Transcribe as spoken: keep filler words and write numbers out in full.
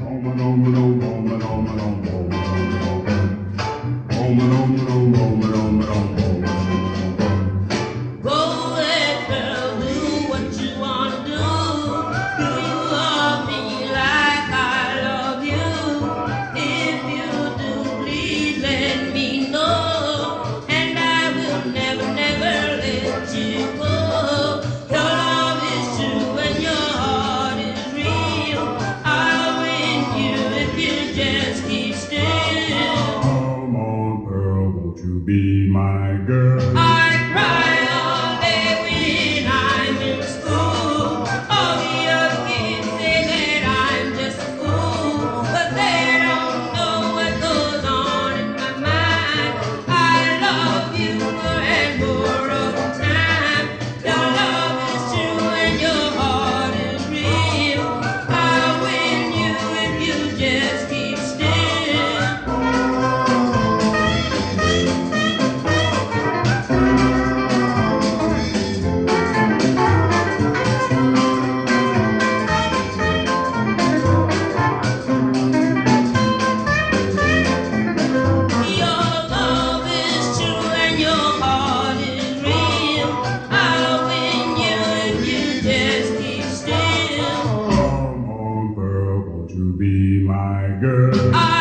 Be my girl. I cry all day when I'm in school. All the other kids say that I'm just a fool, but they don't know what goes on in my mind. I love you more and more all the time. Your love is true and your heart is real. I'll win you if you just keep still. To be my girl. I